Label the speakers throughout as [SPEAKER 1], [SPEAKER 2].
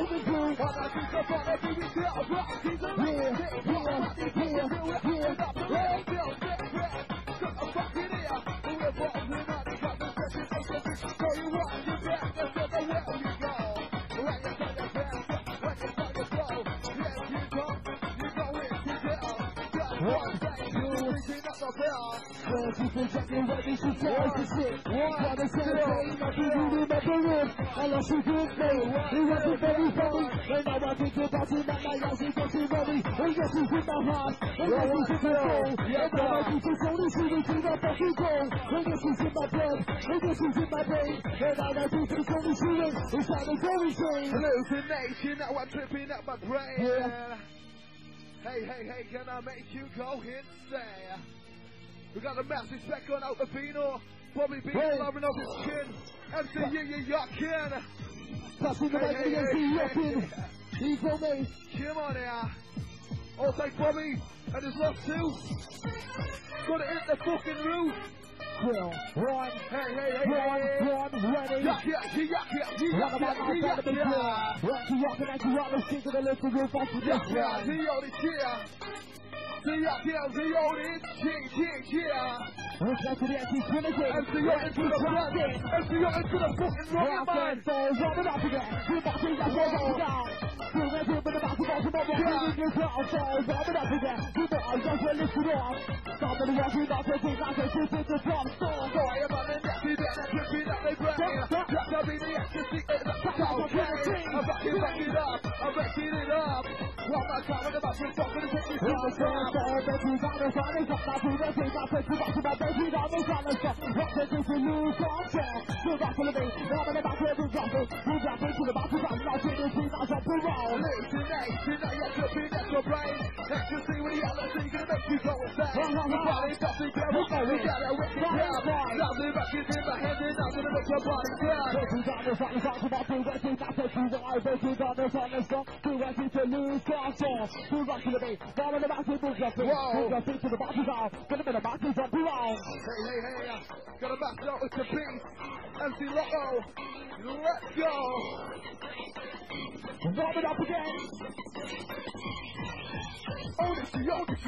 [SPEAKER 1] make me do.
[SPEAKER 2] Wanna see the fun every week, yeah, rock, he's a
[SPEAKER 1] Yeah, People checking what they should tell us to shit. What they say, I do remember it. I lost you good day. It wasn't very funny. And now I think about it, not like I see what you ready. And yes, it's in my heart. And yes, it's in my soul. And now I think it's only shooting to the fucking goal. And yes, it's in my blood. And yes, it's in my brain. And now I think it's only shooting. It's not a very thing.
[SPEAKER 2] Hallucination, now I'm tripping up my brain.
[SPEAKER 1] Yeah.
[SPEAKER 2] Hey, can I make you go insane? We got a massive spec on Altafino, Bobby B loving off his chin, MC Yuckin.
[SPEAKER 1] Passing the mic to MC Yuckin. He's on me.
[SPEAKER 2] Come on here. I'll take Bobby and his love too. Gotta hit the fucking roof.
[SPEAKER 1] Well, one,
[SPEAKER 2] Hey.
[SPEAKER 1] ready.
[SPEAKER 2] Yuck.
[SPEAKER 1] One about my side of the floor. One to Yuckin and to Yuckin, stick to the left of your back to this one.
[SPEAKER 2] The oldest here. The oldest, yeah.
[SPEAKER 1] Let's go to the MC Trinity.
[SPEAKER 2] MC into the front. MC into the fucking rocket, man.
[SPEAKER 1] So, run it up again. We're about to get it down. We're going to put the basketball to the ball. We're going to crowd. So, run it up again. We're going to lift it off. Stop the walking up. We're going to shoot it to drop. So,
[SPEAKER 2] boy, I'm on the neck. That's tripping up the brain. That's up in the ecstasy. That's okay. I'm backing it up. I'm backing it up. One more time. I'm about to stop it. It's the time.
[SPEAKER 1] So, but you got to find it. Got to the thing. Got to the baby. Got to find it. What's it to lose control? We're back to the base. Now we're back to the drop. We're back into the box. Now to the scene. Now jump around.
[SPEAKER 2] Hallucination. Now you're tripping at your brain. Ecstasy with reality. Gonna make you go insane. Your body doesn't care. We got a wicked crowd. Now the back is in my hand. And I'm gonna make your body cry.
[SPEAKER 1] You got to find it. About to the thing. That's what you want. You got to find it. You want to lose control. We're back to the base. Now we're back to the drop. We're back to the box. Gonna be the box. Jump around.
[SPEAKER 2] Hey. Got a master out with the beat. MC Lotto. Let's go.
[SPEAKER 1] Warm it up again.
[SPEAKER 2] Odyssey.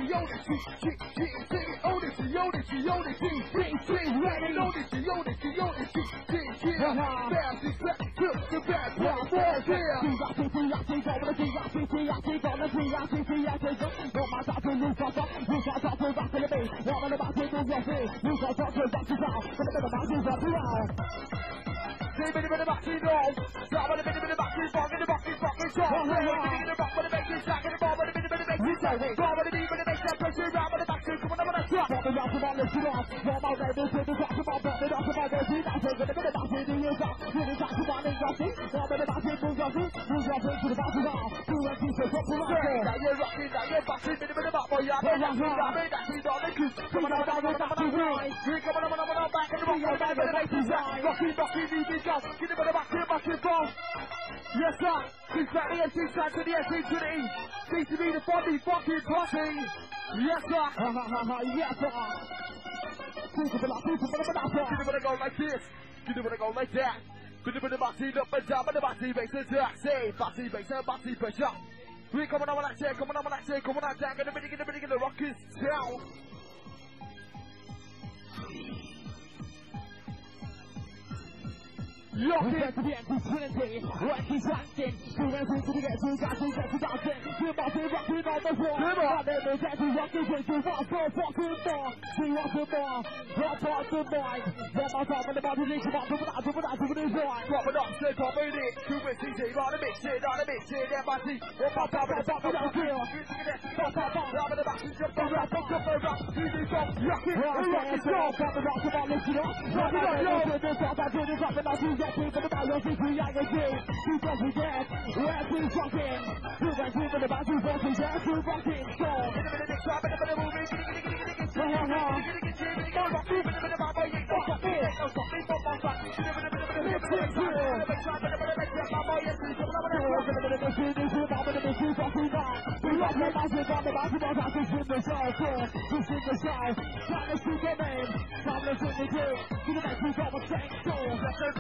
[SPEAKER 2] Yes, sir. He's back the MC side to the MC to the E. CTV the Bobby fucking Posse. Yes, sir.
[SPEAKER 1] Yes, sir. People
[SPEAKER 2] wanna go like this. People wanna go like that. People wanna boxy up and down, but the boxy makes it say, boxy makes a boxy push up. We come on over like that, come on over like that, come on out there, get the rock is down.
[SPEAKER 1] Lock it to the empty Trinity, right is acting. Students into the get to dancing. We're about to rock it on the floor. But then they get to rock it with you. What's so fucking more? See what's the more? What parts of mine? Then my time in the body needs to rock it without to the joint.
[SPEAKER 2] Drop it up, say top in it. Two with CC, on the mix it, that my team. Pop up, in the back, jump around, easy jump, rock it, rock it, drop the rock about, lift it up. Rock it up, yo.
[SPEAKER 1] People the battle, we are the king. Who doesn't get where we fucking? Who went in the battle, fucking just who fucking strong.